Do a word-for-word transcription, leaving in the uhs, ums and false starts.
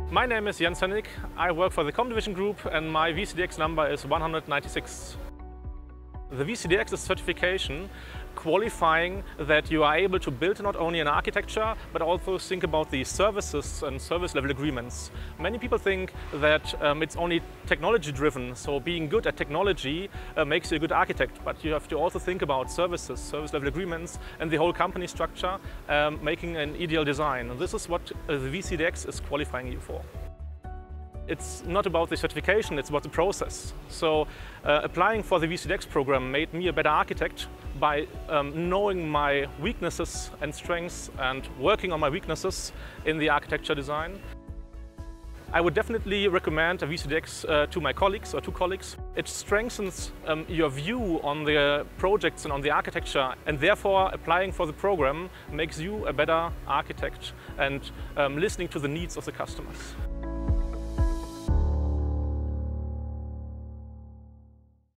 My name is Jens Hennig. I work for the Comdivision Group and my V C D X number is one hundred ninety-six. The V C D X is certification qualifying that you are able to build not only an architecture but also think about the services and service level agreements. Many people think that um, it's only technology driven, so being good at technology uh, makes you a good architect, but you have to also think about services, service level agreements and the whole company structure, um, making an ideal design. And this is what uh, the V C D X is qualifying you for. It's not about the certification, it's about the process. So uh, applying for the V C D X program made me a better architect by um, knowing my weaknesses and strengths and working on my weaknesses in the architecture design. I would definitely recommend a V C D X uh, to my colleagues or to colleagues. It strengthens um, your view on the projects and on the architecture, and therefore applying for the program makes you a better architect and um, listening to the needs of the customers.